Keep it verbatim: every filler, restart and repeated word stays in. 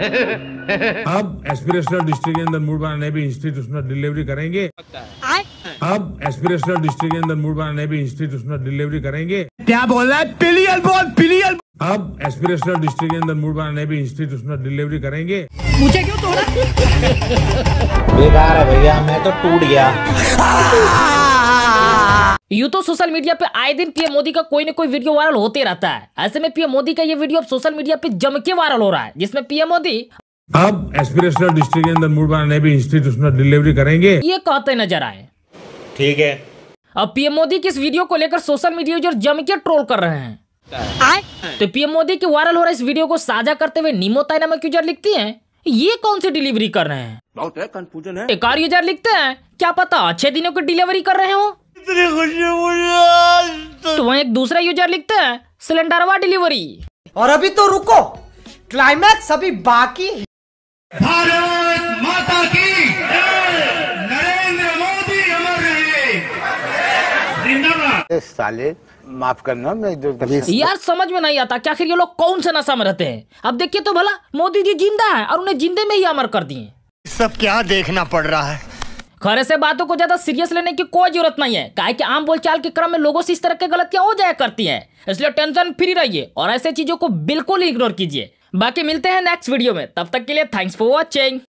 अब aspirational district के अंदर मूड बनाने भी इंस्टीट्यूशनल डिलीवरी करेंगे। अब एस्पिरेशनल डिस्ट्रिक्ट के अंदर मूड बनाने भी इंस्टीट्यूशनल डिलीवरी करेंगे। क्या बोल रहा है? पिलियल बोल, पिलियल। अब एस्पिरेशनल डिस्ट्रिक्ट के अंदर मूड बनाने भी इंस्टीट्यूशनल डिलीवरी करेंगे। मुझे क्यों तोड़ा? बेकार है भैया, मैं तो टूट गया। यूं तो सोशल मीडिया पे आए दिन पीएम मोदी का कोई ना कोई वीडियो वायरल होते रहता है। ऐसे में पीएम मोदी का ये वीडियो अब सोशल मीडिया पे जम के वायरल हो रहा है, जिसमें पीएम मोदी अब एस्पिरेशनल डिस्ट्रिक्ट के अंदर मूड बनाने भी इंस्टीट्यूशनल डिलीवरी करेंगे, ये कहते नजर आए। ठीक है। अब पीएम मोदी की इस वीडियो को लेकर सोशल मीडिया यूजर जम के ट्रोल कर रहे हैं। तो पीएम मोदी के वायरल हो रहे इस वीडियो को साझा करते हुए नीमोताई नामक यूजर लिखती हैं, ये कौन सी डिलीवरी कर रहे हैं? बहुत है कंफ्यूजन है। एक और यूजर लिखते हैं, क्या पता अच्छे दिनों की डिलीवरी कर रहे हो। इतनी खुशी मुझे। तो वहीं एक दूसरा यूजर लिखते हैं, सिलेंडरवा डिलीवरी। और अभी तो रुको, क्लाइमैक्स अभी बाकी है। भारत माता की नरेंद्र मोदी अमर रहे, जिंदाबाद। साले माफ करना, मैं जो यार समझ में नहीं आता कि आखिर ये लोग कौन से नशा में रहते हैं। अब देखिए तो भला, मोदी जी जिंदा है और उन्हें जिंदे में ही अमर कर दिए। सब क्या देखना पड़ रहा है। खैर ऐसे बातों को ज्यादा सीरियस लेने की कोई जरूरत नहीं है, काहे कि आम बोलचाल के क्रम में लोगों से इस तरह की गलतियां हो जाया करती हैं। इसलिए टेंशन फ्री रहिए और ऐसे चीजों को बिल्कुल इग्नोर कीजिए। बाकी मिलते हैं नेक्स्ट वीडियो में, तब तक के लिए थैंक्स फॉर वॉचिंग।